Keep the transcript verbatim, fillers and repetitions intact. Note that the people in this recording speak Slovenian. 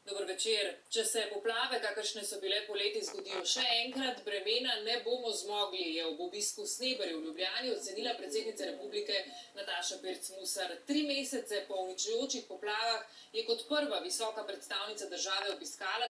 Dober večer. Če se poplave, kakršne so bile poleti, zgodijo še enkrat, bremena ne bomo zmogli, je ob obisku Sneberju v Ljubljani ocenila predsednica republike Nataša Pirc Musar. Tri mesece po uničujočih poplavah je kot prva visoka predstavnica države obiskala